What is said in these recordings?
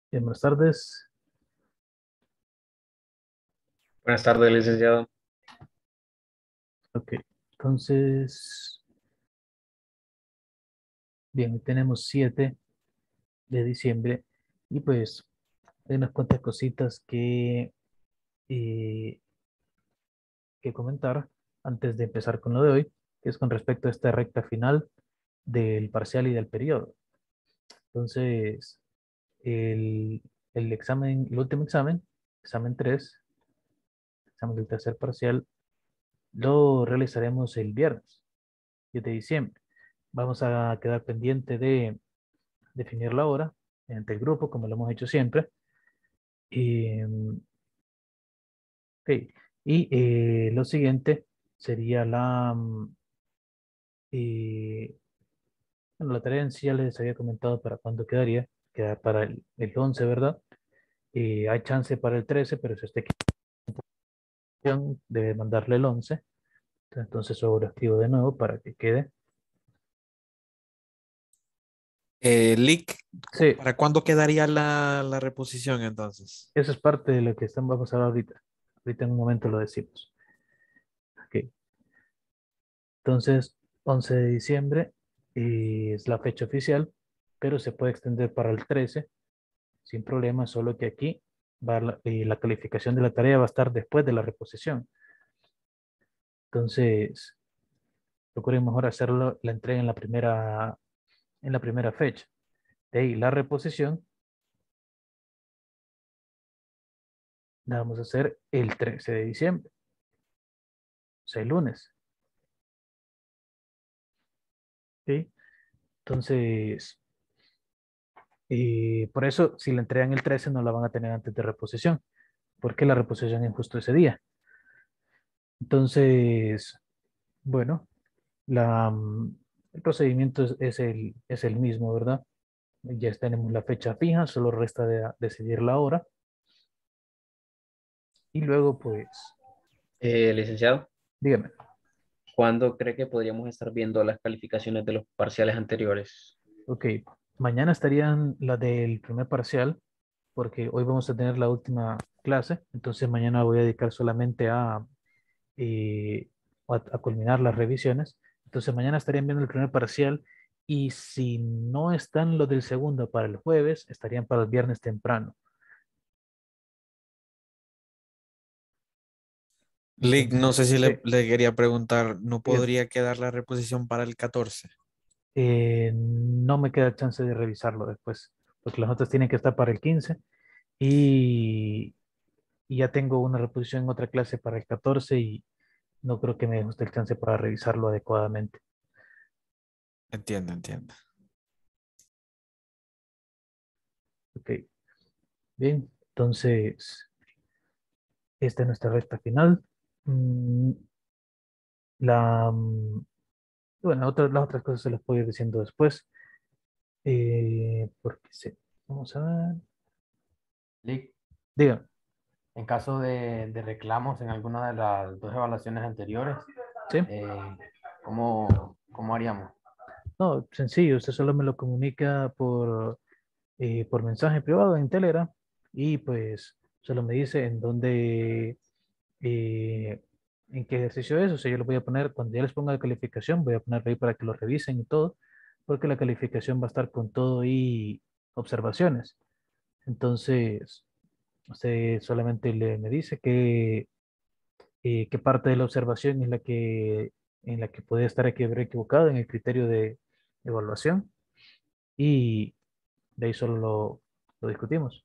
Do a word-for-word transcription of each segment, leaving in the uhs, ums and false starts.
Bien, buenas tardes. Buenas tardes, licenciado. Ok, entonces, bien, hoy tenemos siete de diciembre y pues hay unas cuantas cositas que, eh, que comentar antes de empezar con lo de hoy, que es con respecto a esta recta final del parcial y del periodo. Entonces, el, el examen, el último examen, examen tres, examen del tercer parcial, lo realizaremos el viernes, diez de diciembre. Vamos a quedar pendiente de definir la hora entre el grupo, como lo hemos hecho siempre. Y, ok, y eh, lo siguiente sería la, mm, eh, bueno, la tarea en sí ya les había comentado para cuándo quedaría, queda para el, el once, ¿verdad? Eh, hay chance para el trece, pero si usted quiere, debe mandarle el once. Entonces, eso lo escribo de nuevo para que quede. Eh, Lick, cu- Sí, ¿para cuándo quedaría la, la reposición entonces? eso es parte de lo que estamos, vamos a hablar ahorita. Ahorita en un momento lo decimos. Ok, entonces, once de diciembre eh, es la fecha oficial, pero se puede extender para el trece sin problema, solo que aquí va la, eh, la calificación de la tarea va a estar después de la reposición. Entonces, procure mejor hacerlo la entrega en la primera, en la primera fecha. De ahí, la reposición la vamos a hacer el trece de diciembre, o sea, el lunes. ¿Sí? Entonces, eh, por eso, si la entregan el trece, no la van a tener antes de reposición, porque la reposición es justo ese día. Entonces, bueno, la, mm, el procedimiento es, es el, es el mismo, ¿verdad? Ya tenemos la fecha fija, solo resta de, decidir la hora. Y luego, pues, Eh, licenciado, dígame, ¿cuándo cree que podríamos estar viendo las calificaciones de los parciales anteriores? ok, mañana estarían la del primer parcial, porque hoy vamos a tener la última clase, entonces mañana voy a dedicar solamente a, eh, a, a culminar las revisiones. Entonces mañana estarían viendo el primer parcial y si no están los del segundo para el jueves, estarían para el viernes temprano. Lick, no sé Entonces, si sí, le, le quería preguntar, ¿no dígame. podría quedar la reposición para el catorce? Eh, no me queda chance de revisarlo después, porque las notas tienen que estar para el quince y, y ya tengo una reposición en otra clase para el catorce y no creo que me guste el chance para revisarlo adecuadamente. Entiendo, entiendo. Ok, bien, entonces esta es nuestra recta final. Mm, la, mm, bueno, otra- las otras cosas se las puedo ir diciendo después, eh, porque sí. Vamos a ver. Lic, Diga, en caso de, de reclamos en alguna de las dos evaluaciones anteriores, ¿sí? eh, ¿cómo, cómo haríamos? No, sencillo, usted solo me lo comunica por eh, por mensaje privado en Telegram y pues solo me dice en dónde, eh, en qué ejercicio es. O sea, yo lo voy a poner, cuando ya les ponga la calificación, voy a ponerlo ahí para que lo revisen y todo, porque la calificación va a estar con todo y observaciones. Entonces, usted solamente le, me dice que, eh, qué parte de la observación es la que, en la que puede estar aquí haber equivocado en el criterio de evaluación y de ahí solo lo, lo discutimos.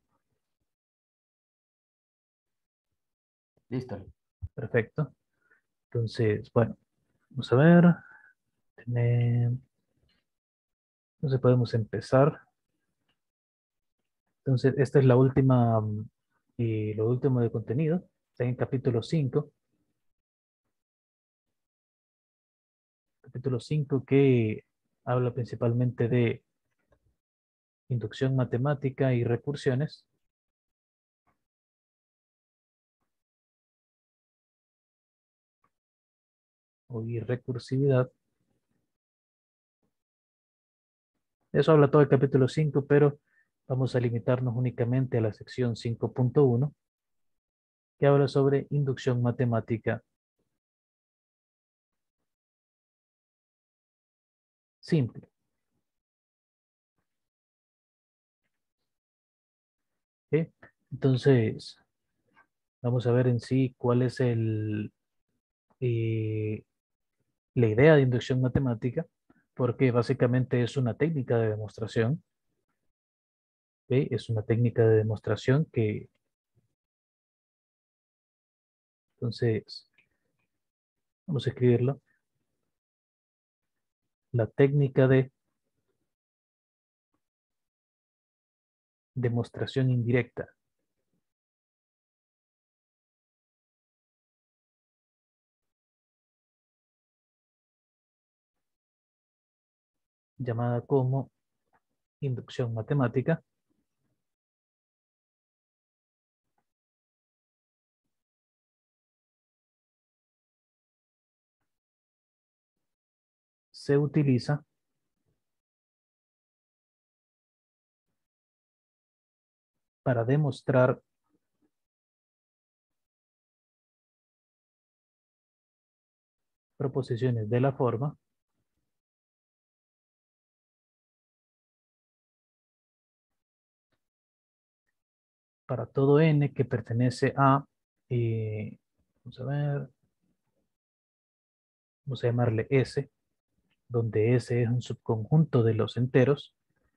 Listo, Lic. Perfecto. Entonces, bueno, vamos a ver. Tenem- Entonces podemos empezar. Entonces, esta es la última, mm, y lo último de contenido. Está en capítulo cinco. Capítulo cinco que habla principalmente de inducción matemática y recursiones o y recursividad. Eso habla todo el capítulo cinco, pero Vamos a limitarnos únicamente a la sección cinco punto uno, que habla sobre inducción matemática simple. ¿Ok? Entonces, vamos a ver en sí cuál es el, eh, la idea de inducción matemática, porque básicamente es una técnica de demostración. ¿Ok? Es una técnica de demostración que, entonces, vamos a escribirlo. La técnica de demostración indirecta, llamada como inducción matemática, se utiliza para demostrar proposiciones de la forma para todo n que pertenece a, eh, vamos a ver, vamos a llamarle S, donde S es un subconjunto de los enteros,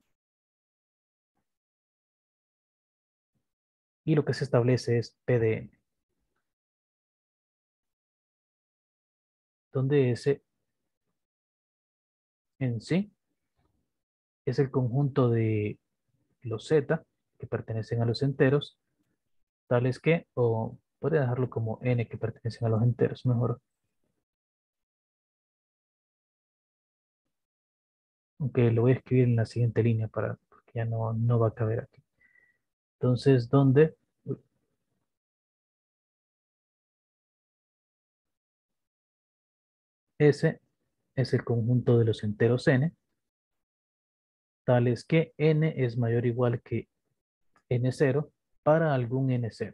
y lo que se establece es P de n, donde S en sí es el conjunto de los Z que pertenecen a los enteros, tales que, o podría dejarlo como n que pertenecen a los enteros, mejor, aunque lo voy a escribir en la siguiente línea para, porque ya no, no va a caber aquí. Entonces, donde S es el conjunto de los enteros n, tales que n es mayor o igual que n cero para algún n cero.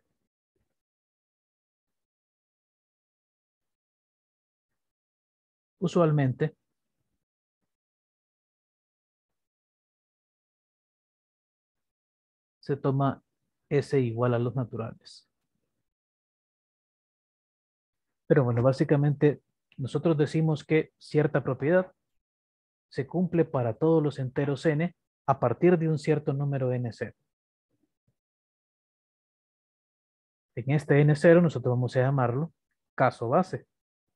Usualmente, se toma S igual a los naturales. Pero bueno, básicamente nosotros decimos que cierta propiedad se cumple para todos los enteros n a partir de un cierto número n cero. En este n cero nosotros vamos a llamarlo caso base.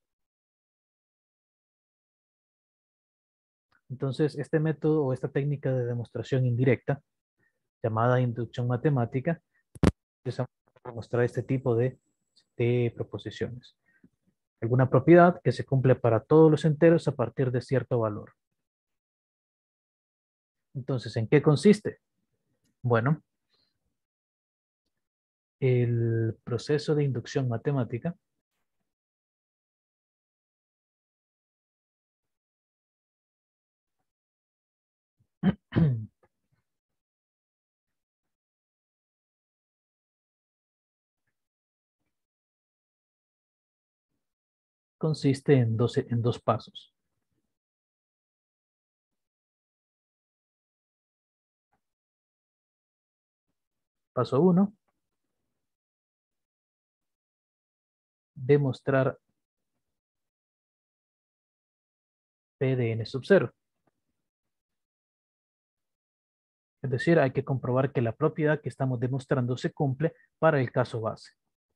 Entonces, este método o esta técnica de demostración indirecta, llamada inducción matemática, es demostrar este tipo de, de proposiciones. Alguna propiedad que se cumple para todos los enteros a partir de cierto valor. Entonces, ¿en qué consiste? Bueno, el proceso de inducción matemática consiste en dos, en dos pasos. Paso uno, demostrar P de n sub cero. Es decir, hay que comprobar que la propiedad que estamos demostrando se cumple para el caso base.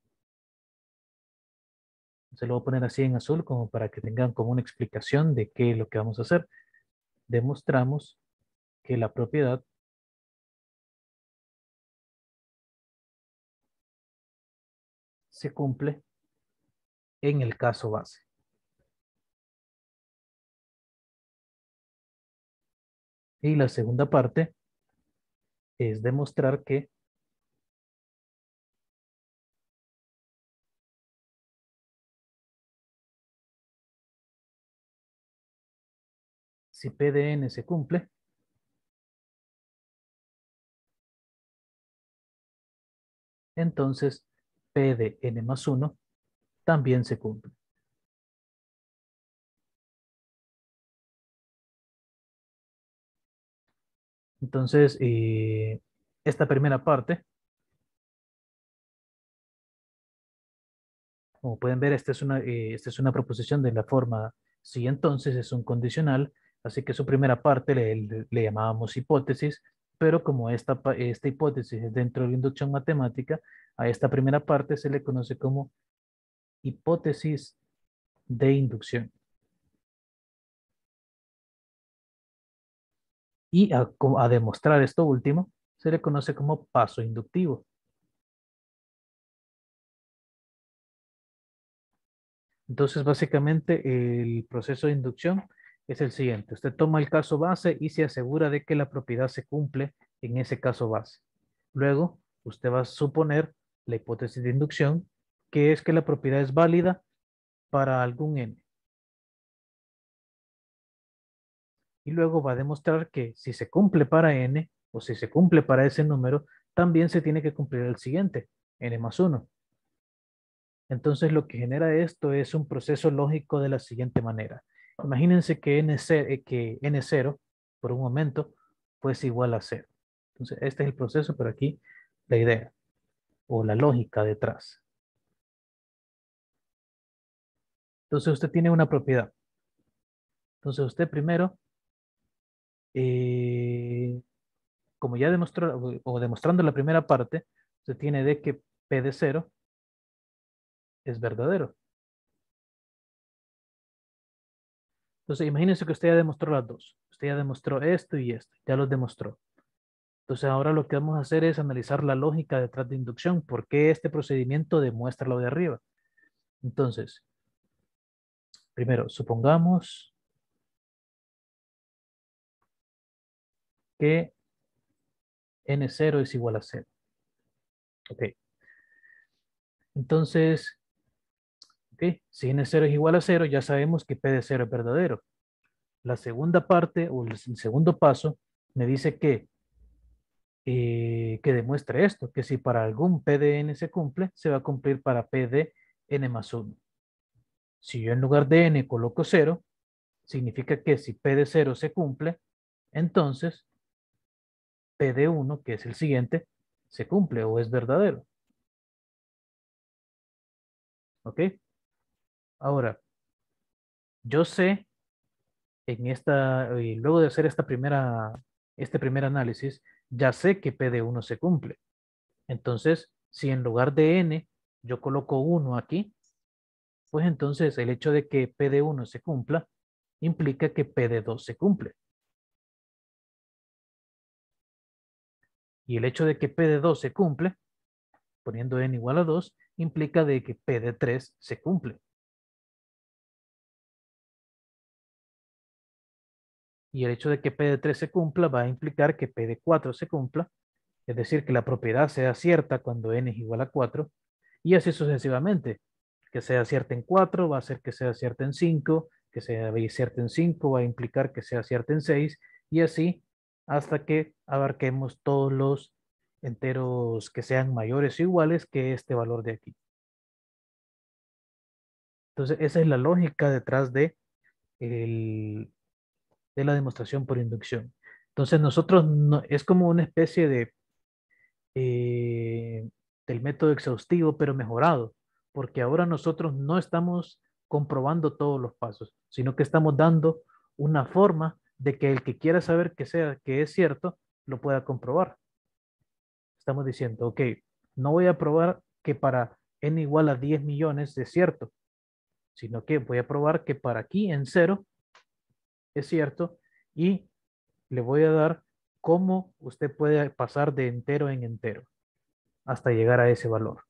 Se lo voy a poner así en azul como para que tengan como una explicación de qué es lo que vamos a hacer. Demostramos que la propiedad se cumple en el caso base. Y la segunda parte es demostrar que si P de n se cumple, entonces P de n más uno también se cumple. Entonces, eh, esta primera parte, como pueden ver, esta es una, eh, esta es una proposición de la forma sí, entonces es un condicional, así que su primera parte le, le- le llamábamos hipótesis, pero como esta, pa- esta hipótesis es dentro de la inducción matemática, a esta primera parte se le conoce como hipótesis de inducción. Y a, co- a demostrar esto último, se le conoce como paso inductivo. Entonces, básicamente, el proceso de inducción es el siguiente. Usted toma el caso base y se asegura de que la propiedad se cumple en ese caso base. Luego, usted va a suponer la hipótesis de inducción, que es que la propiedad es válida para algún n. Y luego va a demostrar que si se cumple para n, o si se cumple para ese número, también se tiene que cumplir el siguiente, n más uno. Entonces lo que genera esto es un proceso lógico de la siguiente manera. Imagínense que n, ce- eh, que n cero por un momento pues igual a cero. Entonces este es el proceso, pero aquí la idea o la lógica detrás. Entonces usted tiene una propiedad. Entonces usted primero, eh, como ya demostró o o demostrando la primera parte, usted tiene de que P de cero es verdadero. Entonces imagínense que usted ya demostró las dos. Usted ya demostró esto y esto. Ya los demostró. Entonces ahora lo que vamos a hacer es analizar la lógica detrás de inducción. ¿Por qué este procedimiento demuestra lo de arriba? Entonces, primero, supongamos que n cero es igual a cero. Ok. Entonces, ok, si n cero es igual a cero, ya sabemos que P de cero es verdadero. La segunda parte o el segundo paso me dice que, eh, que demuestre esto, que si para algún P de n se cumple, se va a cumplir para P de n más uno. Si yo en lugar de n coloco cero, significa que si P de cero se cumple, entonces P de uno, que es el siguiente, se cumple o es verdadero. ¿Ok? Ahora, yo sé en esta, y luego de hacer esta primera, este primer análisis, ya sé que P de uno se cumple. Entonces, si en lugar de n yo coloco uno aquí, pues entonces el hecho de que P de uno se cumpla implica que P de dos se cumple. Y el hecho de que P de dos se cumple, poniendo n igual a dos, implica de que P de tres se cumple. Y el hecho de que P de tres se cumpla va a implicar que P de cuatro se cumpla, es decir, que la propiedad sea cierta cuando n es igual a cuatro, y así sucesivamente. Que sea cierta en cuatro va a hacer que sea cierta en cinco, que sea cierta en cinco va a implicar que sea cierta en seis, y así hasta que abarquemos todos los enteros que sean mayores o iguales que este valor de aquí. Entonces, esa es la lógica detrás de, el, de la demostración por inducción. Entonces, nosotros no, es como una especie de eh, del método exhaustivo, pero mejorado, porque ahora nosotros no estamos comprobando todos los pasos, sino que estamos dando una forma de que el que quiera saber que sea que es cierto lo pueda comprobar. Estamos diciendo, ok, no voy a probar que para n igual a diez millones es cierto, sino que voy a probar que para aquí en cero es cierto y le voy a dar cómo usted puede pasar de entero en entero hasta llegar a ese valor.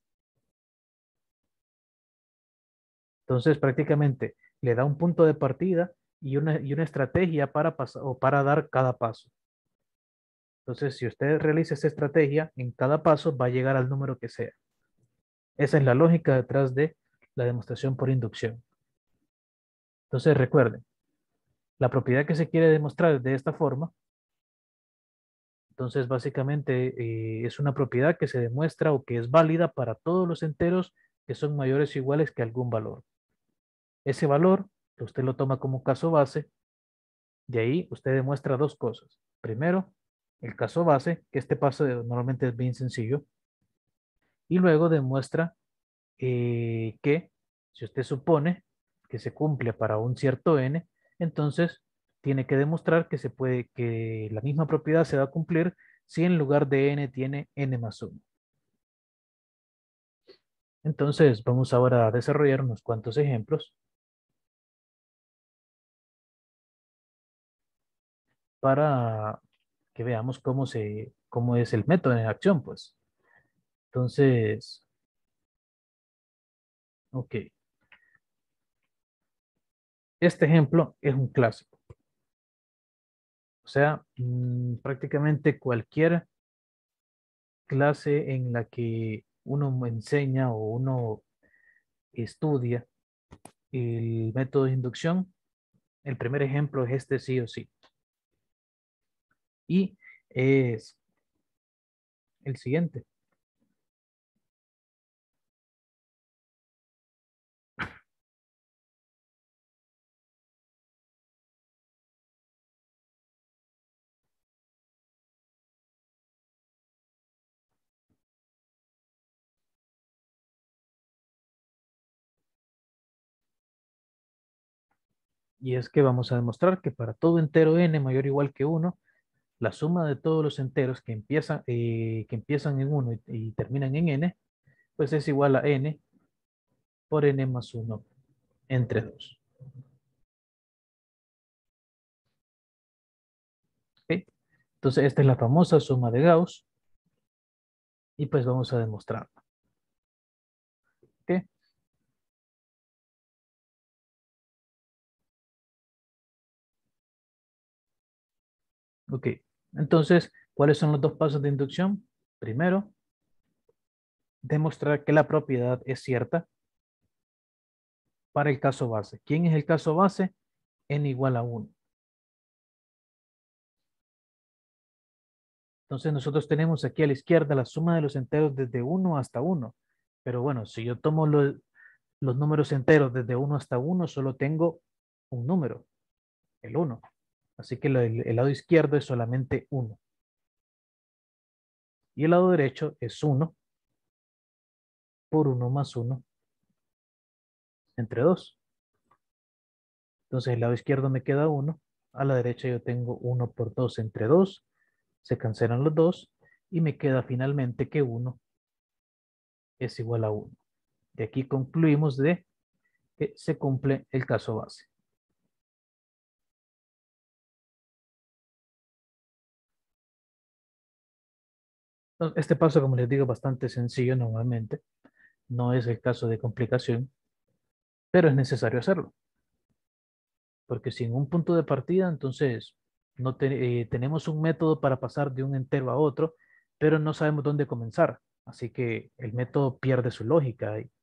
Entonces, prácticamente le da un punto de partida y una, y una estrategia para pasar o para dar cada paso. Entonces, si usted realiza esa estrategia, en cada paso va a llegar al número que sea. Esa es la lógica detrás de la demostración por inducción. Entonces, recuerden, la propiedad que se quiere demostrar de esta forma Entonces, básicamente eh, es una propiedad que se demuestra o que es válida para todos los enteros que son mayores o iguales que algún valor. Ese valor, usted lo toma como caso base, de ahí usted demuestra dos cosas. Primero, el caso base, que este paso normalmente es bien sencillo, y luego demuestra eh, que si usted supone que se cumple para un cierto n, entonces tiene que demostrar que se puede, que la misma propiedad se va a cumplir si en lugar de n tiene n más uno. Entonces vamos ahora a desarrollar unos cuantos ejemplos para que veamos cómo se, cómo es el método en acción, pues. Entonces, ok. Este ejemplo es un clásico. O sea, mm, prácticamente cualquier clase en la que uno enseña o uno estudia el método de inducción, el primer ejemplo es este sí o sí. Y es el siguiente. Y es que vamos a demostrar que para todo entero n mayor o igual que uno, la suma de todos los enteros que empiezan, eh, que empiezan en uno y, y terminan en n, pues es igual a n por n más uno entre dos. ¿Ok? Entonces esta es la famosa suma de Gauss y pues vamos a demostrarla. ¿Ok? Ok. Entonces, ¿cuáles son los dos pasos de inducción? Primero, demostrar que la propiedad es cierta para el caso base. ¿Quién es el caso base? N igual a uno. Entonces nosotros tenemos aquí a la izquierda la suma de los enteros desde uno hasta uno. Pero bueno, si yo tomo los, los números enteros desde uno hasta uno, solo tengo un número, el uno. Así que el, el lado izquierdo es solamente uno. Y el lado derecho es uno por uno más uno entre dos. Entonces el lado izquierdo me queda uno. A la derecha yo tengo uno por dos entre dos. Se cancelan los dos. Y me queda finalmente que uno es igual a uno. De aquí concluimos de que se cumple el caso base. Entonces, este paso, como les digo, es bastante sencillo normalmente. No es el caso de complicación, pero es necesario hacerlo. Porque sin un punto de partida, entonces no te- eh, tenemos un método para pasar de un entero a otro, pero no sabemos dónde comenzar. Así que el método pierde su lógica. ahí.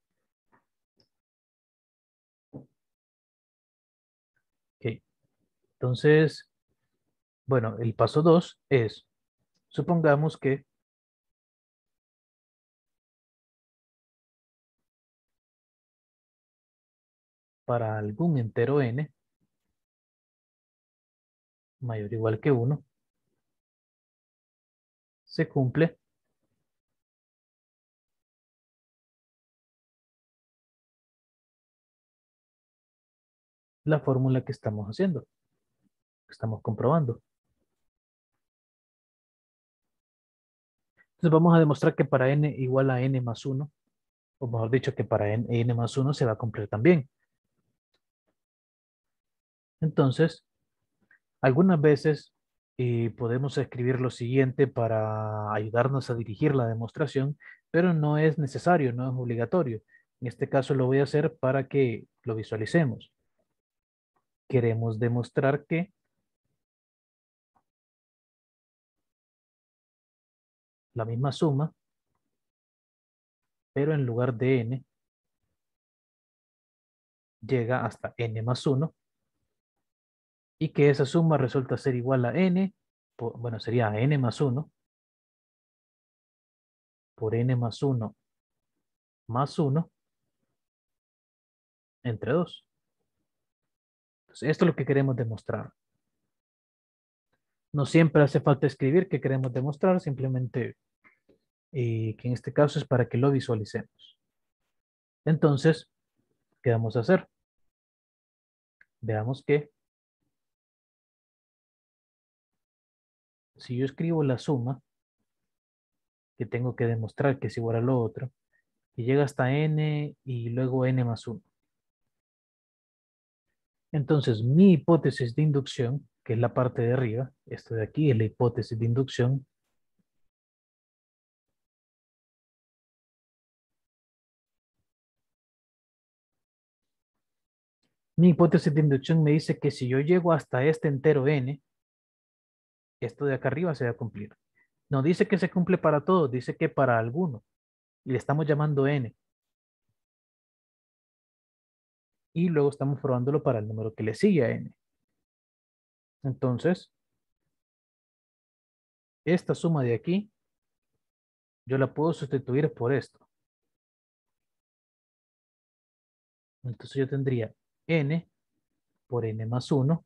Ok. Entonces, bueno, el paso dos es, supongamos que para algún entero n mayor o igual que uno, se cumple la fórmula que estamos haciendo, que estamos comprobando. Entonces vamos a demostrar que para n igual a n más uno, o mejor dicho, que para n, n más uno se va a cumplir también. Entonces, algunas veces eh, podemos escribir lo siguiente para ayudarnos a dirigir la demostración, pero no es necesario, no es obligatorio. En este caso lo voy a hacer para que lo visualicemos. Queremos demostrar que la misma suma, pero en lugar de n, llega hasta n más uno y que esa suma resulta ser igual a n por- bueno, sería n más uno por n más uno más uno entre dos. Entonces, esto es lo que queremos demostrar. No siempre hace falta escribir qué queremos demostrar, simplemente eh, que en este caso es para que lo visualicemos. Entonces, ¿qué vamos a hacer? Veamos que si yo escribo la suma que tengo que demostrar que es igual a lo otro, y llega hasta n y luego n más uno. Entonces, mi hipótesis de inducción, que es la parte de arriba, esto de aquí es la hipótesis de inducción, mi hipótesis de inducción me dice que si yo llego hasta este entero n, esto de acá arriba se va a cumplir. No dice que se cumple para todos, dice que para alguno. Y le estamos llamando n. Y luego estamos probándolo para el número que le sigue a n. Entonces, esta suma de aquí, yo la puedo sustituir por esto. Entonces yo tendría n por n más uno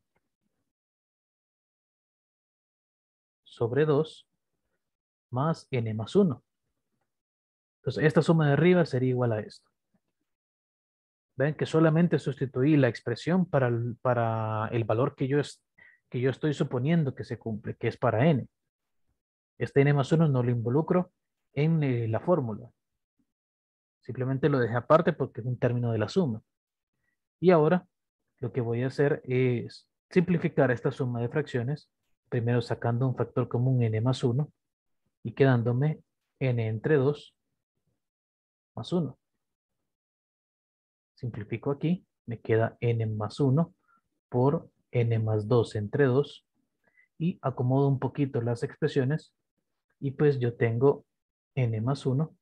sobre dos más n más uno. Entonces esta suma de arriba sería igual a esto. Ven que solamente sustituí la expresión para el, para el valor que yo, es, que yo estoy suponiendo que se cumple, que es para n. Este n más uno no lo involucro en eh, la fórmula. Simplemente lo dejé aparte porque es un término de la suma. Y ahora lo que voy a hacer es simplificar esta suma de fracciones, primero sacando un factor común n más uno y quedándome n entre dos más uno. Simplifico aquí, me queda n más uno por n más dos entre dos y acomodo un poquito las expresiones y pues yo tengo n más uno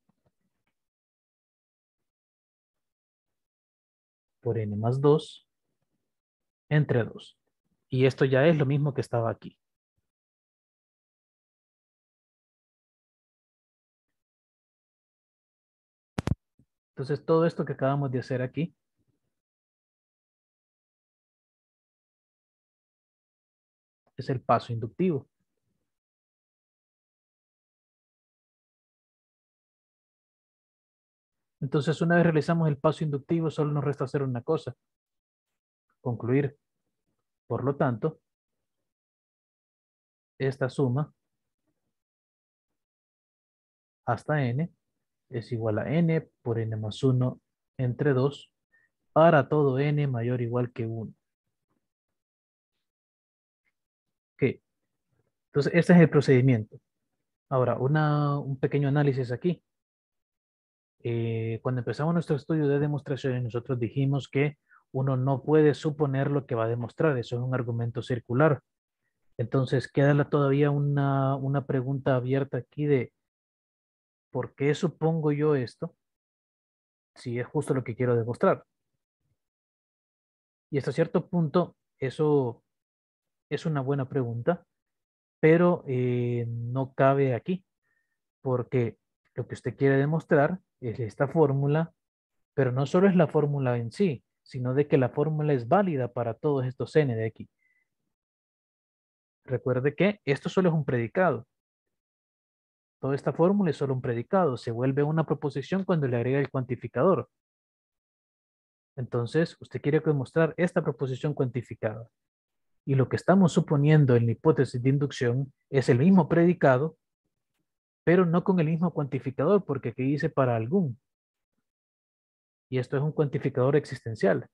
por n más dos entre dos. Y esto ya es lo mismo que estaba aquí. Entonces todo esto que acabamos de hacer aquí es el paso inductivo. Entonces una vez realizamos el paso inductivo solo nos resta hacer una cosa, concluir. Por lo tanto, esta suma hasta n es igual a n por n más uno entre dos para todo n mayor o igual que uno. Ok, entonces este es el procedimiento. Ahora, una, un pequeño análisis aquí. Eh, cuando empezamos nuestro estudio de demostraciones, nosotros dijimos que uno no puede suponer lo que va a demostrar. Eso es un argumento circular. Entonces, queda la- todavía una, una pregunta abierta aquí de ¿por qué supongo yo esto si es justo lo que quiero demostrar? Y hasta cierto punto, eso es una buena pregunta, pero eh, no cabe aquí, porque lo que usted quiere demostrar es esta fórmula, pero no solo es la fórmula en sí, sino de que la fórmula es válida para todos estos n de aquí. Recuerde que esto solo es un predicado. Toda esta fórmula es solo un predicado. Se vuelve una proposición cuando le agrega el cuantificador. Entonces, usted quiere demostrar esta proposición cuantificada. Y lo que estamos suponiendo en la hipótesis de inducción es el mismo predicado, pero no con el mismo cuantificador, porque aquí dice para algún. Y esto es un cuantificador existencial.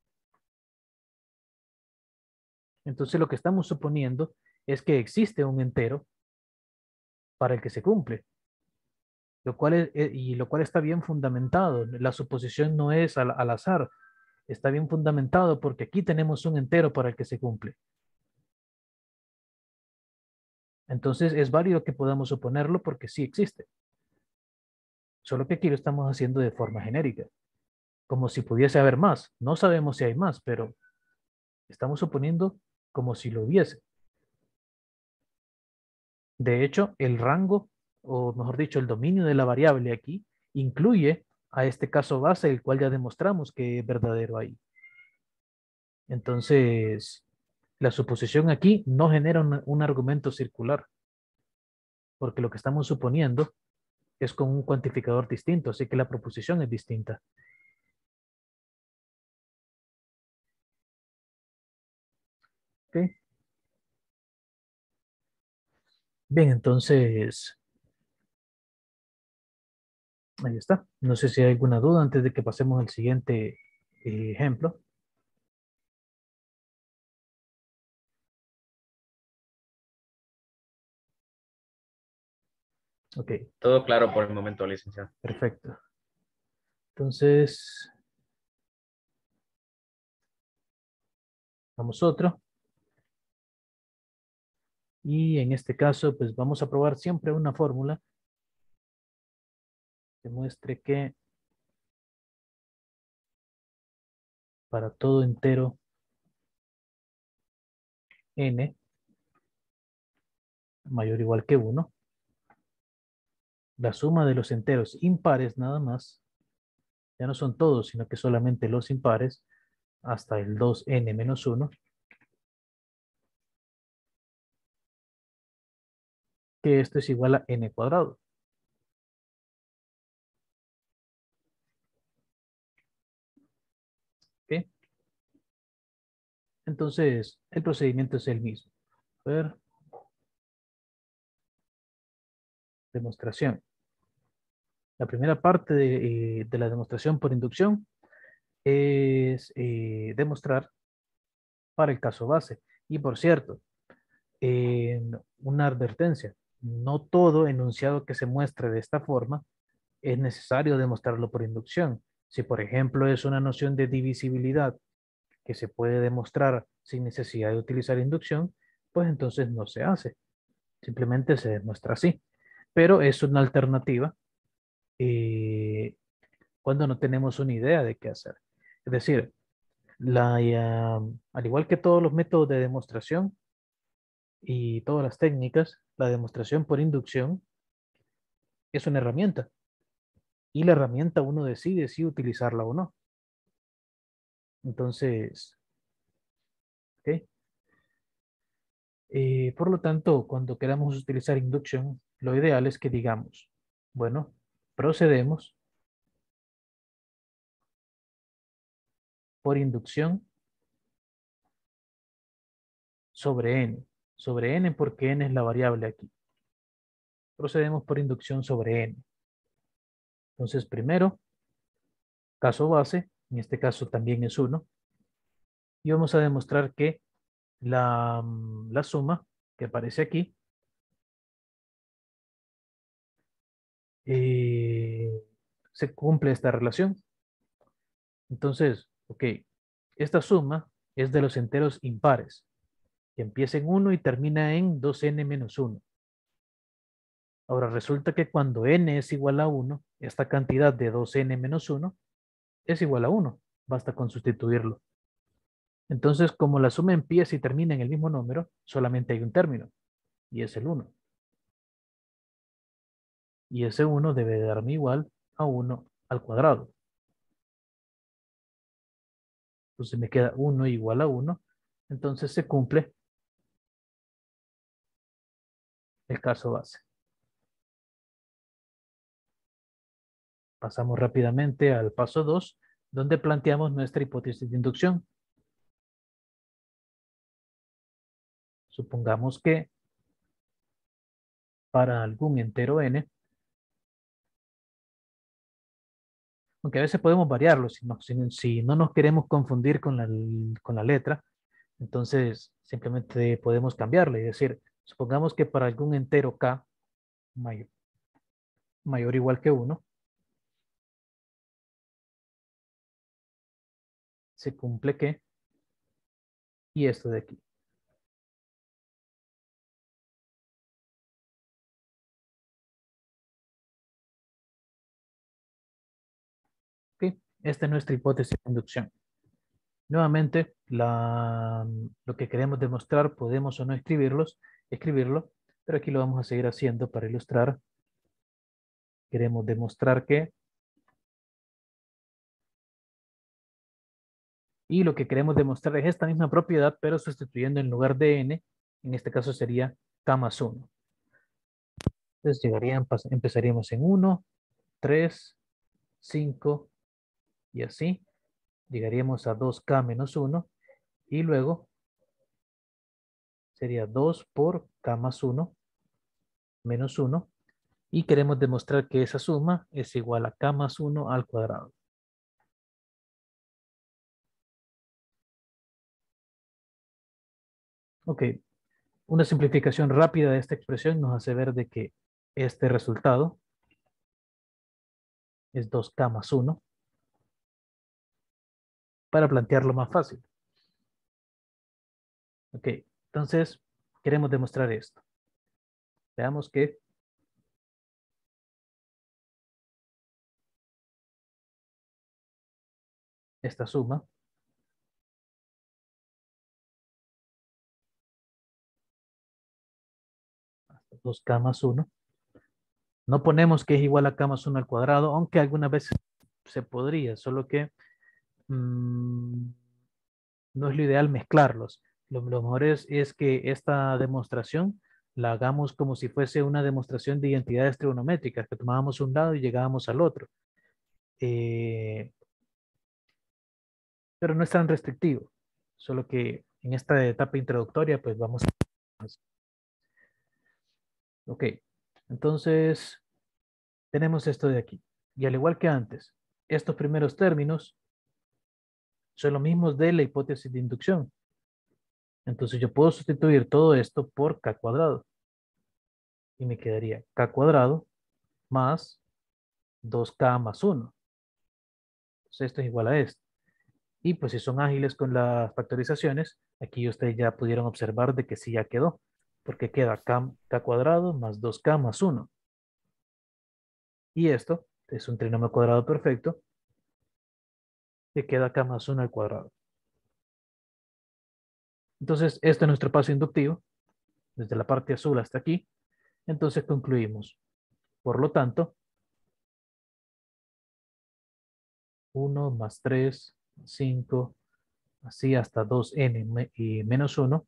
Entonces, lo que estamos suponiendo es que existe un entero para el que se cumple, lo cual es, eh, y lo cual está bien fundamentado. La suposición no es al, al azar, está bien fundamentado porque aquí tenemos un entero para el que se cumple. Entonces, es válido que podamos suponerlo porque sí existe. Solo que aquí lo estamos haciendo de forma genérica, como si pudiese haber más. No sabemos si hay más, pero estamos suponiendo como si lo hubiese. De hecho, el rango, o mejor dicho, el dominio de la variable aquí, incluye a este caso base, el cual ya demostramos que es verdadero ahí. Entonces, la suposición aquí no genera un, un argumento circular, porque lo que estamos suponiendo es con un cuantificador distinto, así que la proposición es distinta. ¿Ok? Bien, entonces, ahí está. No sé si hay alguna duda antes de que pasemos al siguiente eh, ejemplo. Ok, Todo claro por el momento, licenciado. perfecto. Entonces, vamos otro. Y en este caso, pues vamos a probar siempre una fórmula que muestre que para todo entero n mayor o igual que uno, la suma de los enteros impares nada más, ya no son todos, sino que solamente los impares, hasta el dos ene menos uno, que esto es igual a n cuadrado. ¿Ok? Entonces, el procedimiento es el mismo. A ver. Demostración. La primera parte de, eh, de la demostración por inducción es eh, demostrar para el caso base. Y por cierto, eh, una advertencia. No todo enunciado que se muestre de esta forma es necesario demostrarlo por inducción. Si, por ejemplo, es una noción de divisibilidad que se puede demostrar sin necesidad de utilizar inducción, pues entonces no se hace. Simplemente se demuestra así. Pero es una alternativa eh, cuando no tenemos una idea de qué hacer. Es decir, la, eh, al igual que todos los métodos de demostración y todas las técnicas, la demostración por inducción es una herramienta. Y la herramienta uno decide si utilizarla o no. Entonces, ¿ok? Eh, por lo tanto, cuando queramos utilizar inducción, lo ideal es que digamos, bueno, procedemos por inducción sobre n. Sobre n porque n es la variable aquí. Procedemos por inducción sobre n. Entonces, primero, caso base, en este caso también es uno, y vamos a demostrar que la, mm, la suma que aparece aquí eh, se cumple esta relación. Entonces, ok, esta suma es de los enteros impares, que empieza en uno y termina en dos ene menos uno. Ahora resulta que cuando n es igual a uno, esta cantidad de dos ene menos uno es igual a uno. Basta con sustituirlo. Entonces, como la suma empieza y termina en el mismo número, solamente hay un término, y es el uno. Y ese uno debe de darme igual a uno al cuadrado. Entonces me queda uno igual a uno. Entonces se cumple el caso base. Pasamos rápidamente al paso dos, donde planteamos nuestra hipótesis de inducción. Supongamos que para algún entero n, aunque a veces podemos variarlo, si no, si, si no nos queremos confundir con la, con la letra, entonces simplemente podemos cambiarle y decir, supongamos que para algún entero k mayor, mayor o igual que uno, se cumple que, y esto de aquí. ¿Ok? Esta es nuestra hipótesis de inducción. Nuevamente, la, lo que queremos demostrar, podemos o no escribirlos, escribirlo, pero aquí lo vamos a seguir haciendo para ilustrar. Queremos demostrar que, y lo que queremos demostrar es esta misma propiedad, pero sustituyendo en lugar de n, en este caso sería k más uno. Entonces llegarían, empezaríamos en uno, tres, cinco y así. Llegaríamos a dos k menos uno y luego sería dos por k más uno menos uno y queremos demostrar que esa suma es igual a k más uno al cuadrado. Ok, una simplificación rápida de esta expresión nos hace ver de que este resultado es dos k más uno para plantearlo más fácil. Ok, entonces queremos demostrar esto. Veamos que esta suma dos k más uno. No ponemos que es igual a k más uno al cuadrado, aunque algunas veces se podría, solo que mmm, no es lo ideal mezclarlos. Lo, lo mejor es, es que esta demostración la hagamos como si fuese una demostración de identidades trigonométricas, que tomábamos un lado y llegábamos al otro. Eh, pero no es tan restrictivo, solo que en esta etapa introductoria pues vamos a... Ok, entonces tenemos esto de aquí. Y al igual que antes, estos primeros términos son los mismos de la hipótesis de inducción. Entonces yo puedo sustituir todo esto por k cuadrado. Y me quedaría k cuadrado más dos k más uno. Entonces esto es igual a esto. Y pues si son ágiles con las factorizaciones, aquí ustedes ya pudieron observar de que sí ya quedó. Porque queda k, k cuadrado más dos k más uno. Y esto es un trinomio cuadrado perfecto que queda k más uno al cuadrado. Entonces, este es nuestro paso inductivo, desde la parte azul hasta aquí. Entonces concluimos. Por lo tanto, uno más tres, cinco, así hasta dos n y menos uno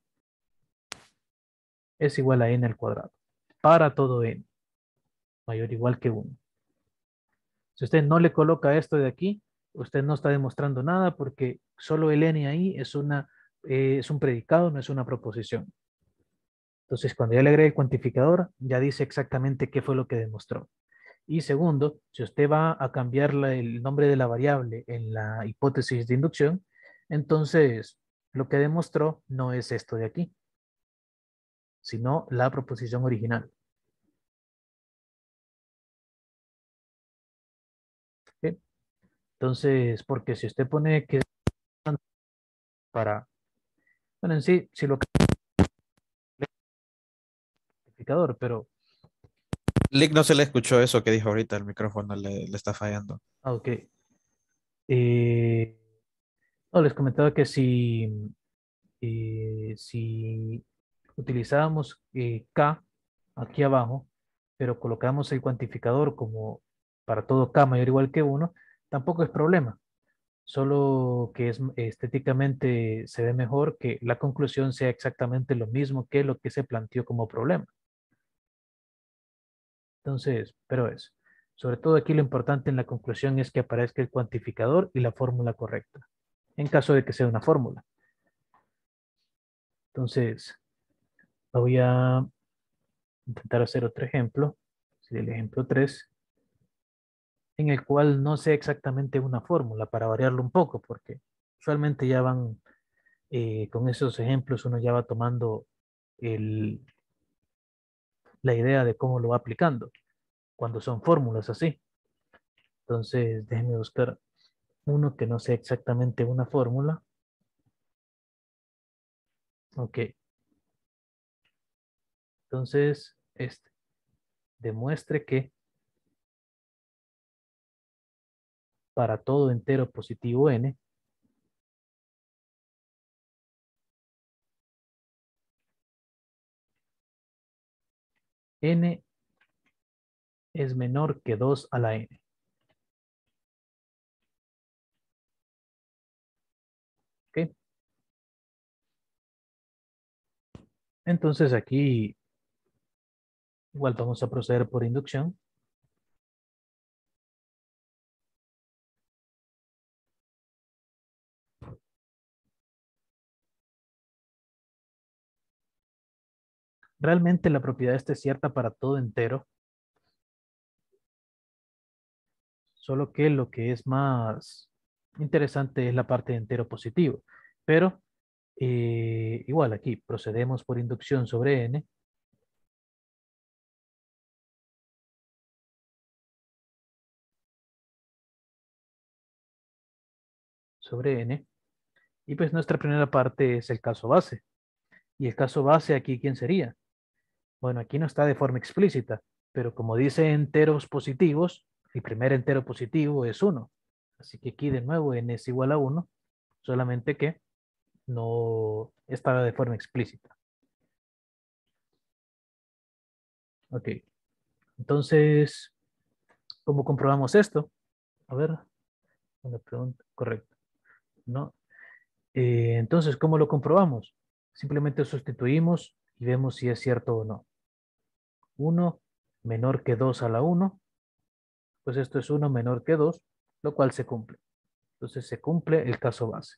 es igual a n al cuadrado. Para todo n, mayor o igual que uno. Si usted no le coloca esto de aquí, usted no está demostrando nada porque solo el n ahí es, una, eh, es un predicado, no es una proposición. Entonces, cuando ya le agregue el cuantificador, ya dice exactamente qué fue lo que demostró. Y segundo, si usted va a cambiar la- el nombre de la variable en la hipótesis de inducción, entonces lo que demostró no es esto de aquí, sino la proposición original. ¿Ok? Entonces, porque si usted pone que para, bueno, en sí, si lo cambia el cuantificador, pero, Lick no se le escuchó eso que dijo ahorita, el micrófono le, le está fallando. ah, ok. Eh, no, les comentaba que si, eh, si utilizábamos eh, K aquí abajo, pero colocamos el cuantificador como para todo K mayor o igual que uno, tampoco es problema. Solo que es estéticamente se ve mejor que la conclusión sea exactamente lo mismo que lo que se planteó como problema. Entonces, pero es. Sobre todo aquí lo importante en la conclusión es que aparezca el cuantificador y la fórmula correcta, en caso de que sea una fórmula. Entonces, voy a intentar hacer otro ejemplo, sería el ejemplo tres, en el cual no sé exactamente una fórmula para variarlo un poco, porque usualmente ya van, eh, con esos ejemplos uno ya va tomando el, la idea de cómo lo va aplicando, cuando son fórmulas así. Entonces, déjenme buscar uno que no sea exactamente una fórmula. Ok, entonces, este, demuestre que para todo entero positivo n, n es menor que dos a la n. ¿Ok? Entonces aquí igual vamos a proceder por inducción. Realmente la propiedad esta es cierta para todo entero, solo que lo que es más interesante es la parte de entero positivo. Pero eh, igual aquí procedemos por inducción sobre n. Sobre n. Y pues nuestra primera parte es el caso base. Y el caso base aquí, ¿quién sería? Bueno, aquí no está de forma explícita, pero como dice enteros positivos, el primer entero positivo es uno. Así que aquí de nuevo n es igual a uno, solamente que no está de forma explícita. Ok, entonces, ¿cómo comprobamos esto? A ver, una pregunta, correcto. ¿No? Eh, entonces, ¿cómo lo comprobamos? Simplemente sustituimos y vemos si es cierto o no. uno menor que dos a la uno, pues esto es uno menor que dos, lo cual se cumple. Entonces se cumple el caso base.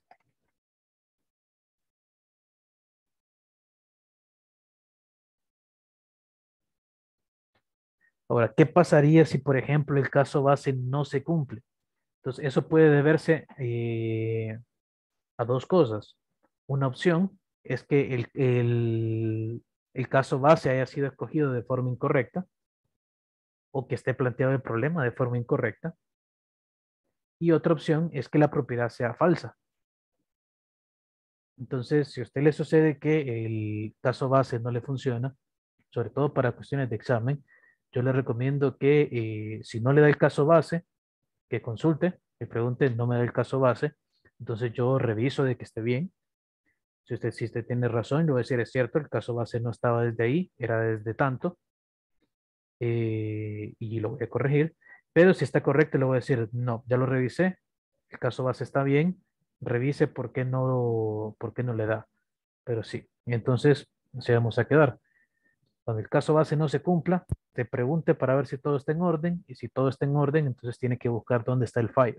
Ahora, ¿qué pasaría si, por ejemplo, el caso base no se cumple? Entonces, eso puede deberse eh, a dos cosas. Una opción es que el, el, el caso base haya sido escogido de forma incorrecta o que esté planteado el problema de forma incorrecta. Y otra opción es que la propiedad sea falsa. Entonces, si a usted le sucede que el caso base no le funciona, sobre todo para cuestiones de examen, yo le recomiendo que eh, si no le da el caso base, que consulte, que pregunte, no me da el caso base, entonces yo reviso de que esté bien. Si usted, si usted tiene razón, yo voy a decir, es cierto, el caso base no estaba desde ahí, era desde tanto, eh, y lo voy a corregir. Pero si está correcto, le voy a decir, no, ya lo revisé, el caso base está bien, revise por qué no, por qué no le da. Pero sí, y entonces se vamos a quedar. Cuando el caso base no se cumpla, te pregunte para ver si todo está en orden, y si todo está en orden, entonces tiene que buscar dónde está el fallo.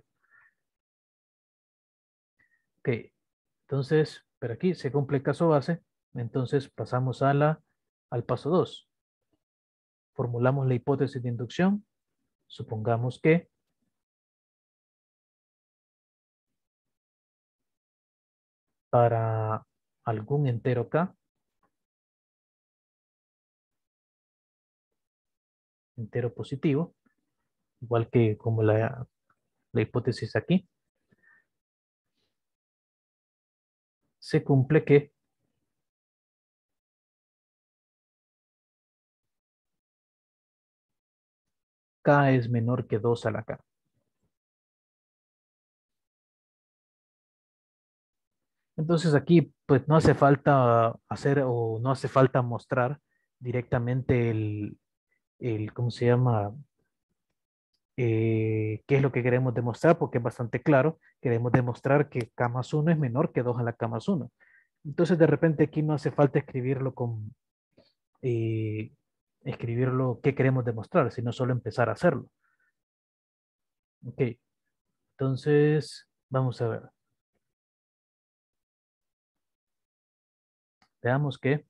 Ok, entonces, pero aquí se cumple el caso base, entonces pasamos a la, al paso dos. Formulamos la hipótesis de inducción. Supongamos que para algún entero k, entero positivo, igual que como la, la hipótesis aquí, se cumple que k es menor que dos a la k. Entonces aquí pues no hace falta hacer o no hace falta mostrar directamente el, el ¿cómo se llama? Eh, ¿qué es lo que queremos demostrar? Porque es bastante claro. Queremos demostrar que k más uno es menor que dos a la k más uno. Entonces de repente aquí no hace falta escribirlo con, eh, escribirlo qué queremos demostrar, sino solo empezar a hacerlo. Ok, entonces vamos a ver. Veamos que,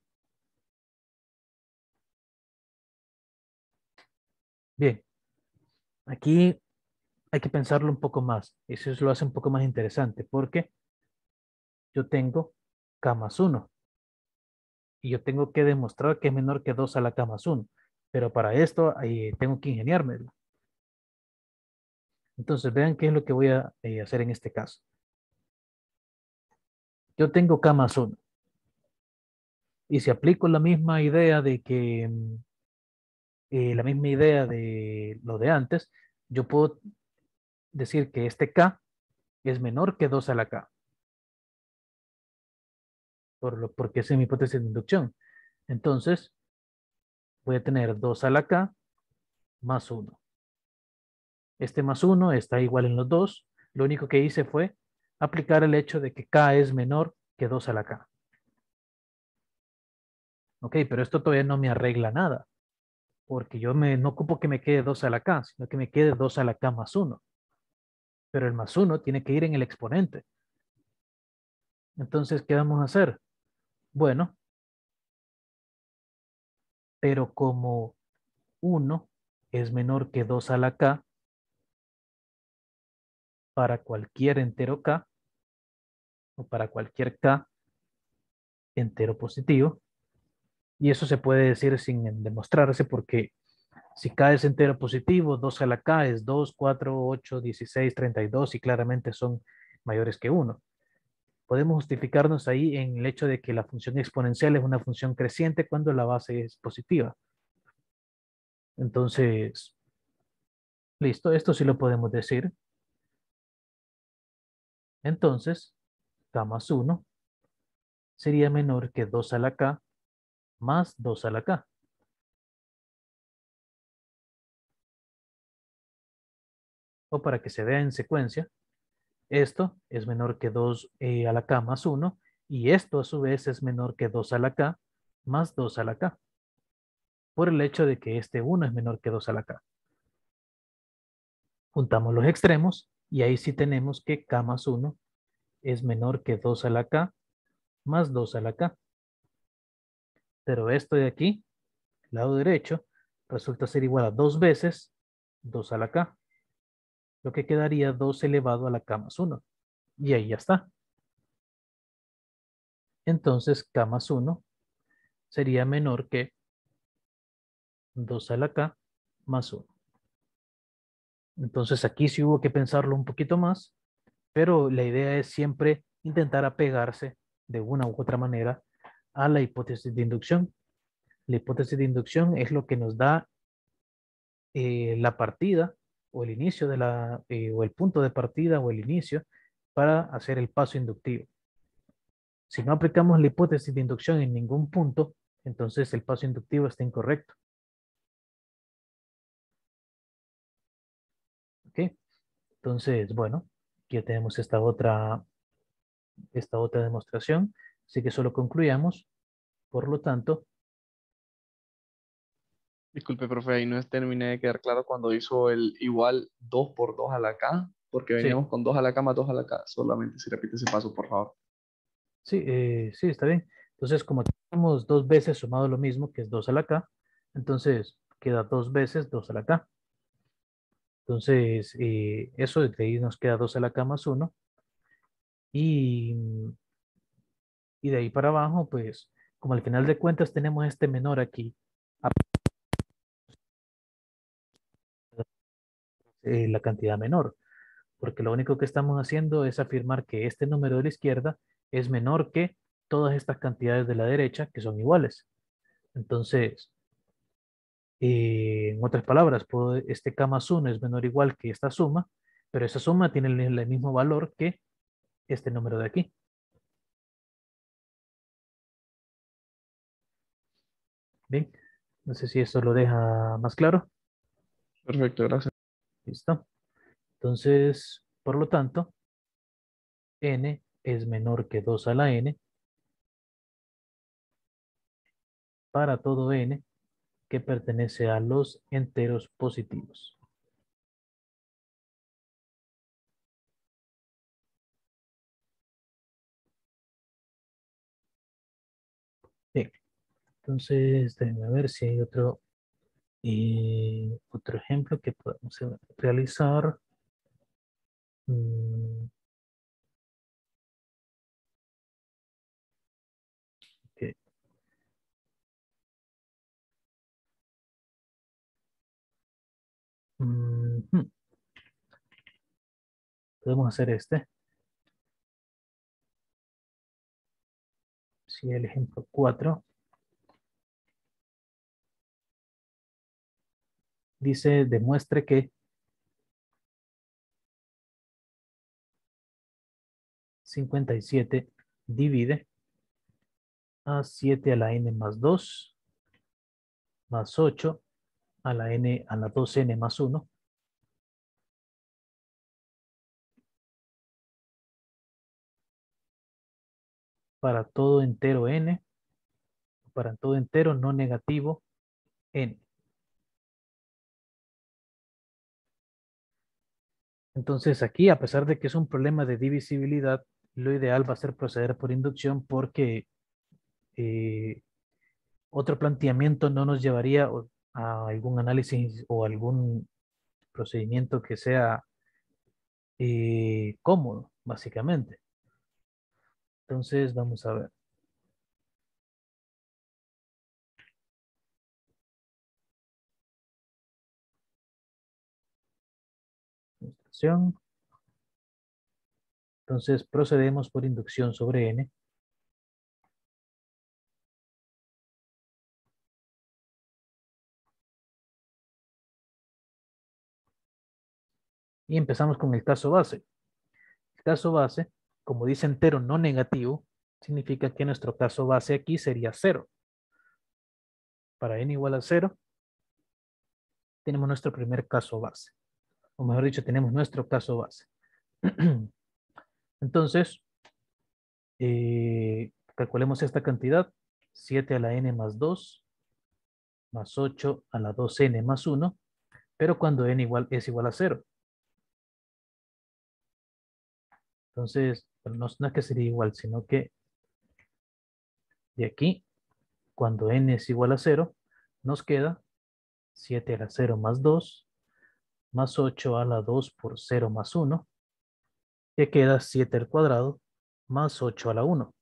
bien, aquí hay que pensarlo un poco más. Eso lo hace un poco más interesante porque yo tengo k más uno y yo tengo que demostrar que es menor que dos a la k más uno. Pero para esto eh, tengo que ingeniármelo. Entonces vean qué es lo que voy a eh, hacer en este caso. Yo tengo k más uno. Y si aplico la misma idea de que, mm, eh, la misma idea de lo de antes, yo puedo decir que este k es menor que dos a la k, por lo, porque esa es mi hipótesis de inducción. Entonces, voy a tener dos a la k más uno. Este más uno está igual en los dos. Lo único que hice fue aplicar el hecho de que k es menor que dos a la k. Ok, pero esto todavía no me arregla nada, porque yo me, no ocupo que me quede dos a la k, sino que me quede dos a la k más uno. Pero el más uno tiene que ir en el exponente. Entonces, ¿qué vamos a hacer? Bueno, pero como uno es menor que dos a la k para cualquier entero k, o para cualquier k entero positivo, y eso se puede decir sin demostrarse porque si k es entero positivo, dos a la k es dos, cuatro, ocho, dieciséis, treinta y dos y claramente son mayores que uno. Podemos justificarnos ahí en el hecho de que la función exponencial es una función creciente cuando la base es positiva. Entonces, listo, esto sí lo podemos decir. Entonces, k más uno sería menor que dos a la k más dos a la k. O para que se vea en secuencia, esto es menor que dos eh, a la k más uno y esto a su vez es menor que dos a la k más dos a la k, por el hecho de que este uno es menor que dos a la k. Juntamos los extremos y ahí sí tenemos que k más uno es menor que dos a la k más dos a la k. Pero esto de aquí, lado derecho, resulta ser igual a dos veces dos a la k, lo que quedaría dos elevado a la k más uno. Y ahí ya está. Entonces k más uno sería menor que dos a la k más uno. Entonces aquí sí hubo que pensarlo un poquito más, pero la idea es siempre intentar apegarse de una u otra manera a la hipótesis de inducción. La hipótesis de inducción es lo que nos da eh, la partida o el inicio de la, eh, o el punto de partida o el inicio para hacer el paso inductivo. Si no aplicamos la hipótesis de inducción en ningún punto, entonces el paso inductivo está incorrecto. ¿Ok? Entonces, bueno, aquí ya tenemos esta otra, esta otra demostración. Así que solo concluyamos. Por lo tanto, Disculpe, profe, ahí no terminé de quedar claro cuando hizo el igual dos por dos a la K, porque sí, veníamos con dos a la K más dos a la K. Solamente si repite ese paso, por favor. sí, eh, sí, está bien. Entonces, como tenemos dos veces sumado lo mismo, que es dos a la k, entonces queda dos veces dos a la k. Entonces, eh, eso de ahí nos queda dos a la k más uno. Y, y de ahí para abajo, pues, como al final de cuentas tenemos este menor aquí, eh, la cantidad menor, porque lo único que estamos haciendo es afirmar que este número de la izquierda es menor que todas estas cantidades de la derecha, que son iguales. Entonces, Eh, en otras palabras, puedo- este K más uno es menor o igual que esta suma, pero esa suma tiene el, el mismo valor que este número de aquí. Bien, no sé si esto lo deja más claro. Perfecto, gracias. Listo. Entonces, por lo tanto, n es menor que dos a la n para todo n que pertenece a los enteros positivos. Bien, entonces déjenme ver si hay otro, eh, otro ejemplo que podemos realizar. Mm, ok. Ujú. Podemos hacer este. Si el ejemplo cuatro dice, demuestre que cincuenta y siete divide a siete a la n más dos más ocho a la n a la dos n más uno. Para todo entero n, para todo entero no negativo n. Entonces aquí, a pesar de que es un problema de divisibilidad, lo ideal va a ser proceder por inducción porque eh, otro planteamiento no nos llevaría a algún análisis o algún procedimiento que sea eh, cómodo, básicamente. Entonces, vamos a ver. Demostración. Entonces, procedemos por inducción sobre n. Y empezamos con el caso base. El caso base, como dice entero no negativo, significa que nuestro caso base aquí sería cero. Para n igual a cero, tenemos nuestro primer caso base. O mejor dicho, tenemos nuestro caso base. Entonces, eh, calculemos esta cantidad. siete a la n más dos, más ocho a la dos n más uno, pero cuando n igual, es igual a cero. Entonces, no, no es que sería igual, sino que de aquí, cuando n es igual a cero, nos queda siete a la cero más dos, más ocho a la dos por cero más uno, que queda siete al cuadrado, más ocho a la uno,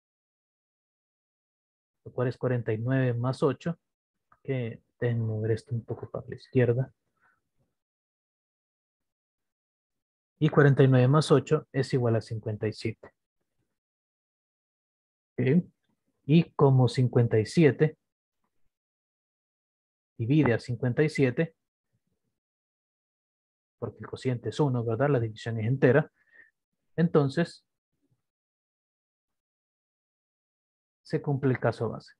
lo cual es cuarenta y nueve más ocho, que déjenme mover esto un poco para la izquierda. Y cuarenta y nueve más ocho es igual a cincuenta y siete. ¿Ok? Y como cincuenta y siete divide a cincuenta y siete, porque el cociente es uno, ¿verdad? La división es entera. Entonces, se cumple el caso base.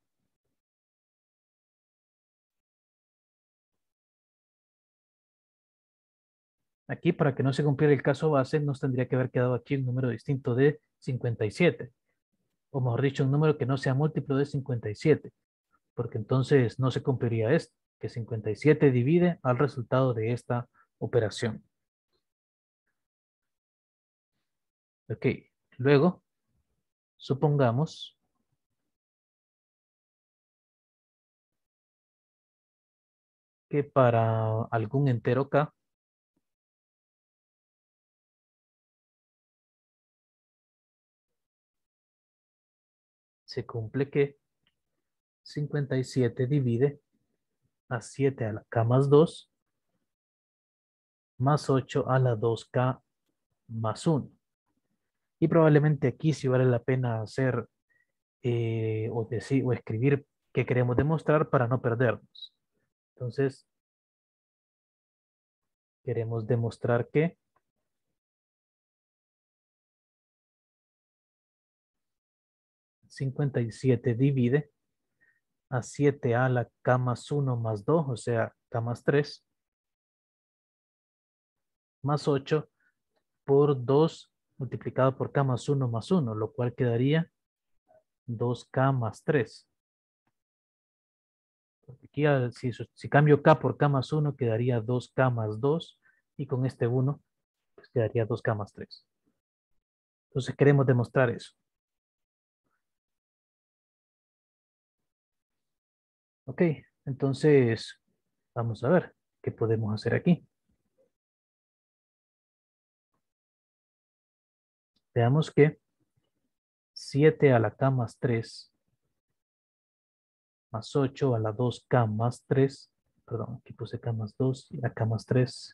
Aquí, para que no se cumpliera el caso base, nos tendría que haber quedado aquí un número distinto de cincuenta y siete. O mejor dicho, un número que no sea múltiplo de cincuenta y siete. Porque entonces no se cumpliría esto, que cincuenta y siete divide al resultado de esta operación. Ok, luego, supongamos que para algún entero k, se cumple que cincuenta y siete divide a siete a la k más dos, más ocho a la dos k más uno. Y probablemente aquí sí vale la pena hacer eh, o, decir, o escribir qué queremos demostrar para no perdernos. Entonces, queremos demostrar que cincuenta y siete divide a siete a la k más uno más dos, o sea, k más tres, más ocho por dos multiplicado por k más uno más uno, lo cual quedaría dos k más tres. Aquí, si, si cambio k por k más uno, quedaría dos k más dos, y con este uno, pues quedaría dos k más tres. Entonces queremos demostrar eso. Ok, entonces vamos a ver qué podemos hacer aquí. Veamos que siete a la k más tres más ocho a la dos k más tres, perdón, aquí puse k más dos y la k más tres.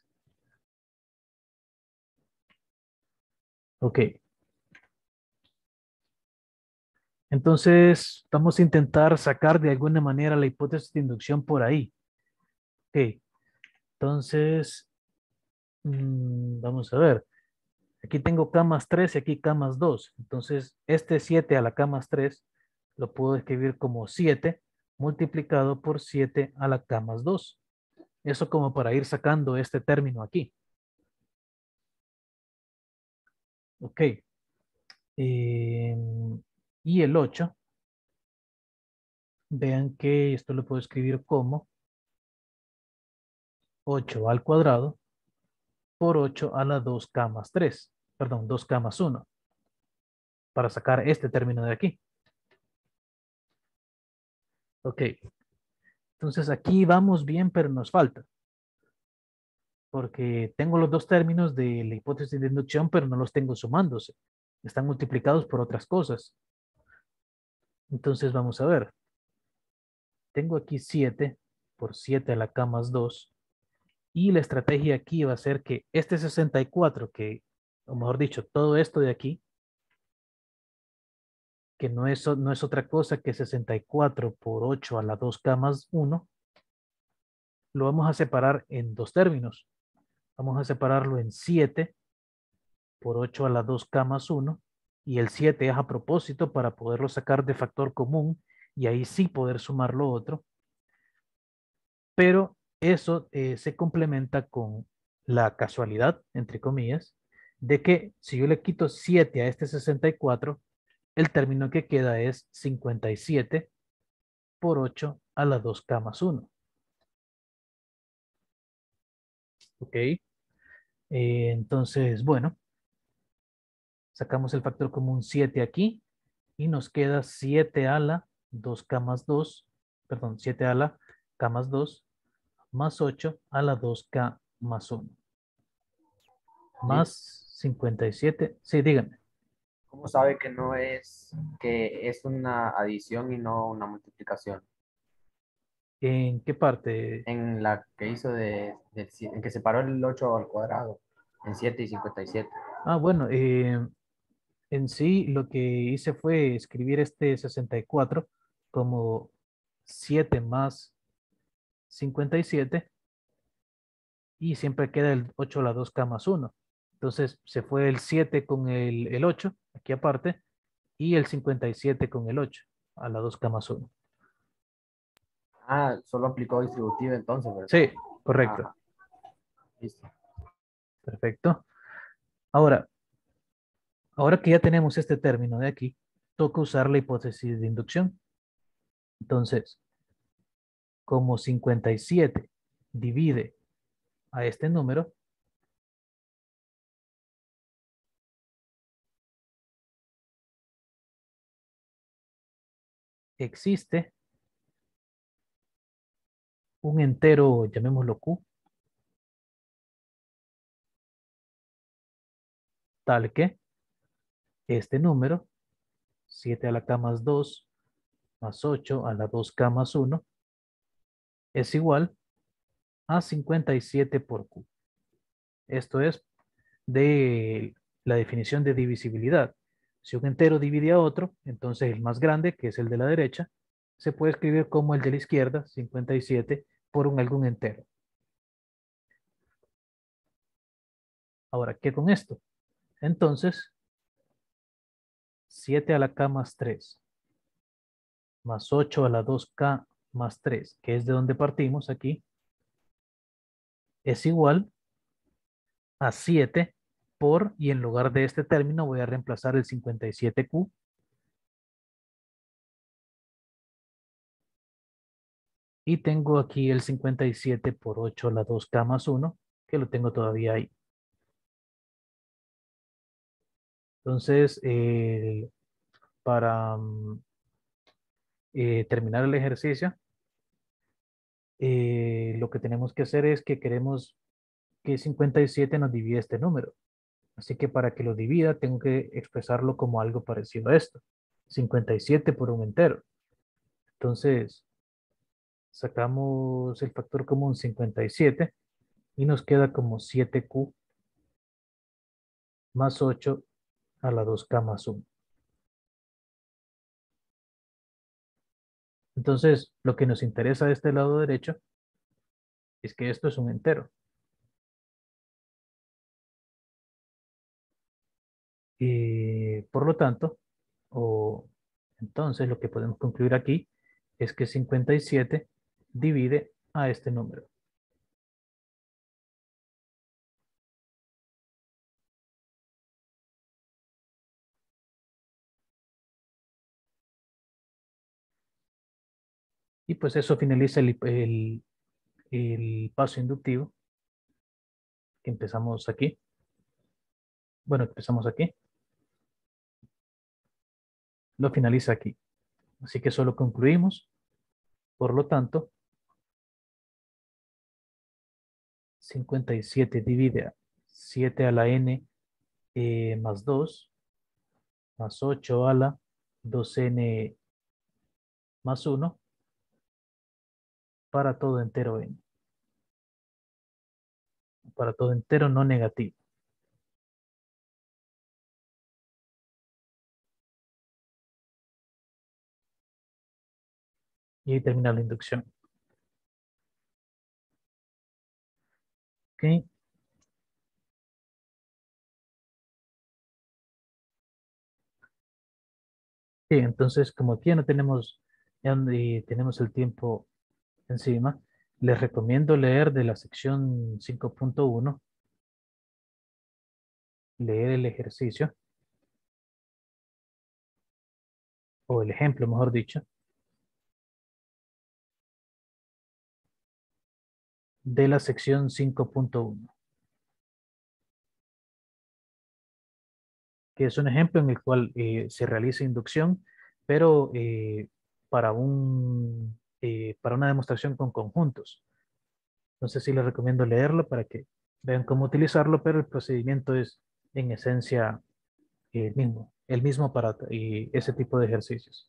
Ok. Entonces, vamos a intentar sacar de alguna manera la hipótesis de inducción por ahí. Ok. Entonces, mmm, vamos a ver. Aquí tengo k más tres y aquí k más dos. Entonces, este siete a la k más tres lo puedo escribir como siete multiplicado por siete a la k más dos. Eso como para ir sacando este término aquí. Ok. Eh, y el ocho, vean que esto lo puedo escribir como ocho al cuadrado por ocho a la dos k más tres. Perdón, dos k más uno. Para sacar este término de aquí. Ok. Entonces aquí vamos bien, pero nos falta. Porque tengo los dos términos de la hipótesis de inducción, pero no los tengo sumándose. Están multiplicados por otras cosas. Entonces vamos a ver. Tengo aquí siete por siete a la k más dos. Y la estrategia aquí va a ser que este sesenta y cuatro, que, o mejor dicho, todo esto de aquí, que no es, o- no es otra cosa que sesenta y cuatro por ocho a la dos k más uno, lo vamos a separar en dos términos. Vamos a separarlo en siete por ocho a la dos k más uno, y el siete es a propósito para poderlo sacar de factor común y ahí sí poder sumar lo otro. Pero eso eh, se complementa con la casualidad, entre comillas, de que si yo le quito siete a este sesenta y cuatro, el término que queda es cincuenta y siete por ocho a la dos k más uno. ¿Ok? Eh, entonces, bueno, sacamos el factor común siete aquí y nos queda siete a la dos k más dos, perdón, siete a la k más dos más ocho a la dos k más uno. Más cincuenta y siete. Sí, díganme. ¿Cómo sabe que no es, que es una adición y no una multiplicación? ¿En qué parte? En la que hizo de, del si- en que separó el ocho al cuadrado, en siete y cincuenta y siete. Ah, bueno, eh, en sí lo que hice fue escribir este sesenta y cuatro como siete más cincuenta y siete y siempre queda el ocho a la dos k más uno. Entonces se fue el siete con el, el ocho, aquí aparte, y el cincuenta y siete con el ocho a la dos k más uno. Ah, solo aplicó distributiva entonces, ¿verdad? Sí, correcto. Ajá, listo. Perfecto. Ahora, ahora que ya tenemos este término de aquí, toca usar la hipótesis de inducción. Entonces, como cincuenta y siete divide a este número, existe un entero, llamémoslo Q, tal que este número, siete a la k más dos más ocho a la dos k más uno, es igual a cincuenta y siete por Q. Esto es de la definición de divisibilidad. Si un entero divide a otro, entonces el más grande, que es el de la derecha, se puede escribir como el de la izquierda, cincuenta y siete, por un algún entero. Ahora, ¿qué con esto? Entonces, siete a la k más tres, más ocho a la dos k más tres, que es de donde partimos aquí, es igual a siete por, y en lugar de este término voy a reemplazar el cincuenta y siete Q, y tengo aquí el cincuenta y siete por ocho a la dos k más uno, que lo tengo todavía ahí. Entonces, eh, para mm, eh, terminar el ejercicio, eh, lo que tenemos que hacer es que queremos que cincuenta y siete nos divida este número. Así que para que lo divida, tengo que expresarlo como algo parecido a esto. cincuenta y siete por un entero. Entonces, sacamos el factor común cincuenta y siete y nos queda como siete Q más ocho a la dos k más uno. Entonces, lo que nos interesa de este lado derecho es que esto es un entero. Y por lo tanto, o entonces lo que podemos concluir aquí es que cincuenta y siete divide a este número. Y pues eso finaliza el, el, el paso inductivo, que empezamos aquí. Bueno, empezamos aquí. Lo finaliza aquí. Así que solo concluimos. Por lo tanto, cincuenta y siete divide a siete a la n eh, más dos, más ocho a la dos n más uno, para todo entero n. Para todo entero no negativo. Y ahí termina la inducción. Ok. Bien, entonces como aquí ya no tenemos, ya no- y tenemos el tiempo encima, les recomiendo leer de la sección cinco punto uno, leer el ejercicio, o el ejemplo, mejor dicho, de la sección cinco punto uno, que es un ejemplo en el cual eh, se realiza inducción, pero eh, para un, eh, para una demostración con conjuntos. Entonces sí les recomiendo leerlo para que vean cómo utilizarlo, pero el procedimiento es en esencia el mismo, el mismo para y ese tipo de ejercicios.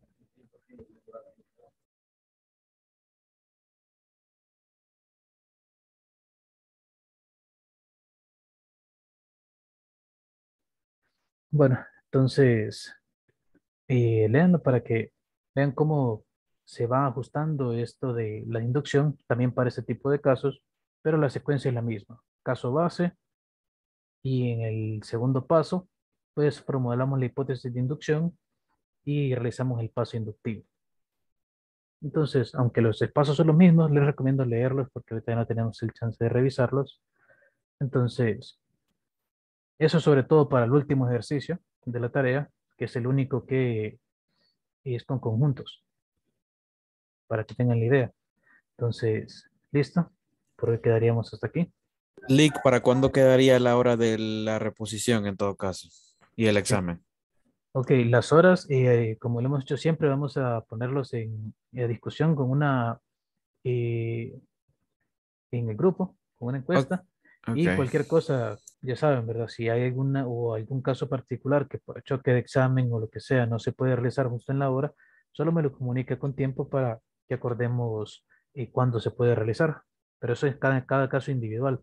Bueno, entonces eh, léanlo para que vean cómo se va ajustando esto de la inducción también para ese tipo de casos, pero la secuencia es la misma. Caso base, y en el segundo paso, pues formulamos la hipótesis de inducción y realizamos el paso inductivo. Entonces, aunque los pasos son los mismos, les recomiendo leerlos porque ahorita ya no tenemos el chance de revisarlos. Entonces, eso sobre todo para el último ejercicio de la tarea, que es el único que es con conjuntos, para que tengan la idea. Entonces, listo. Por hoy quedaríamos hasta aquí. Lick, ¿para cuándo quedaría la hora de la reposición en todo caso? Y el Ok, examen. ok, las horas, eh, como lo hemos hecho siempre, vamos a ponerlos en, en discusión con una, eh, en el grupo, con una O- encuesta. Ok. Y cualquier cosa, ya saben, ¿verdad? Si hay alguna o algún caso particular que por choque de examen o lo que sea no se puede realizar justo en la hora, solo me lo comunica con tiempo para que acordemos eh, cuándo se puede realizar. Pero eso es cada, cada caso individual.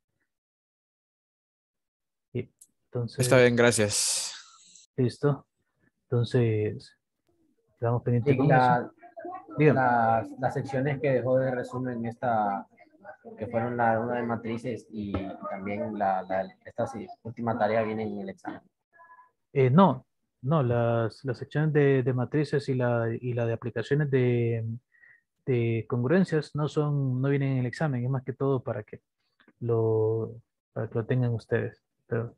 Y Está bien, entonces, gracias. listo. Entonces, quedamos pendientes Y con eso. la, Dígame. las, las secciones que dejó de resumen esta, que fueron la una de matrices y también la, la- esta sí, última tarea viene en el examen. Eh, no, no, las, las secciones de, de matrices y la, y la de aplicaciones de, de congruencias no son, no vienen en el examen, es más que todo para que lo, para que lo tengan ustedes. Pero,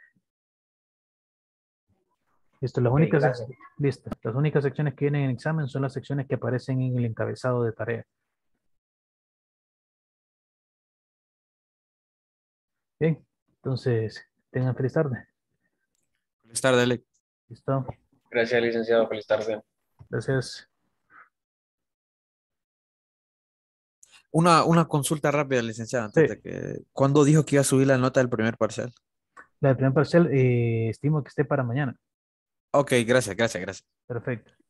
listo, las Ok, únicas, gracias. sec- listo, las únicas secciones que vienen en el examen son las secciones que aparecen en el encabezado de tarea. Bien, entonces, tengan feliz tarde. Feliz tarde, Lick. Listo, Gracias, licenciado. Feliz tarde. gracias. Una, una consulta rápida, licenciado, Sí, antes de que... ¿Cuándo dijo que iba a subir la nota del primer parcial? la de primer parcial, eh, estimo que esté para mañana. Ok, gracias, gracias, gracias. Perfecto.